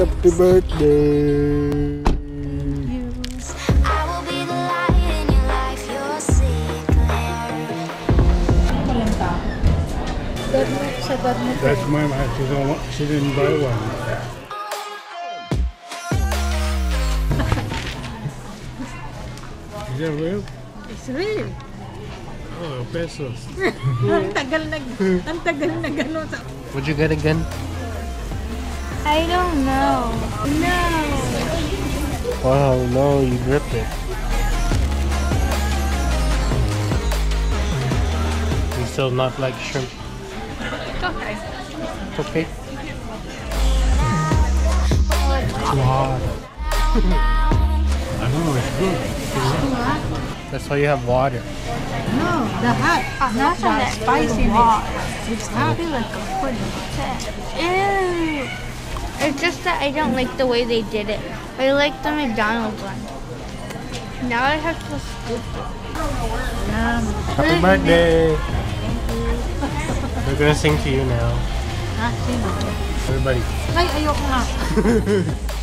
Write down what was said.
Happy birthday. That's my mom. She didn't buy one. Is that real? It's real. Oh, pesos. Ang tagal na gano'n. Would you get again? I don't know. No. Wow, no, you gripped it. You still not like shrimp? It's okay. It's okay. Wow. I know, it's good. That's why you have water. No, the hot. Not the spiciness. It's hot. I feel like a pudding. Ew. It's just that I don't like the way they did it. I like the McDonald's one. Now I have to scoop it. Happy birthday! We're gonna sing to you now. Ah, sino? Everybody. Ay, ayoko nga.